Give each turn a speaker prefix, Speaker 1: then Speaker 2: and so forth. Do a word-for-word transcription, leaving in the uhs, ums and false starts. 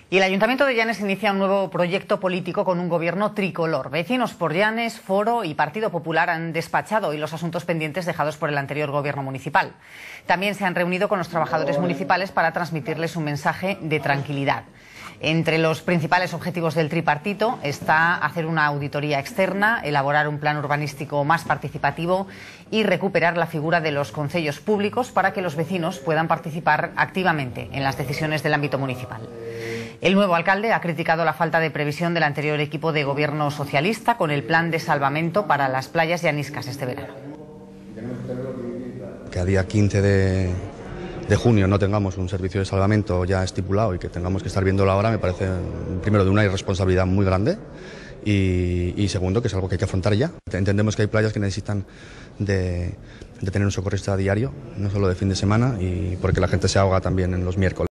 Speaker 1: Y el Ayuntamiento de Llanes inicia un nuevo proyecto político con un gobierno tricolor. Vecinos por Llanes, Foro y Partido Popular han despachado hoy los asuntos pendientes dejados por el anterior gobierno municipal. También se han reunido con los trabajadores municipales para transmitirles un mensaje de tranquilidad. Entre los principales objetivos del tripartito está hacer una auditoría externa, elaborar un plan urbanístico más participativo y recuperar la figura de los concellos públicos para que los vecinos puedan participar activamente en las decisiones del ámbito municipal. El nuevo alcalde ha criticado la falta de previsión del anterior equipo de gobierno socialista con el plan de salvamento para las playas llaniscas este verano.
Speaker 2: Que a día quince de, de junio no tengamos un servicio de salvamento ya estipulado y que tengamos que estar viéndolo ahora me parece, primero, de una irresponsabilidad muy grande y, y segundo, que es algo que hay que afrontar ya. Entendemos que hay playas que necesitan de, de tener un socorrista diario, no solo de fin de semana, y porque la gente se ahoga también en los miércoles.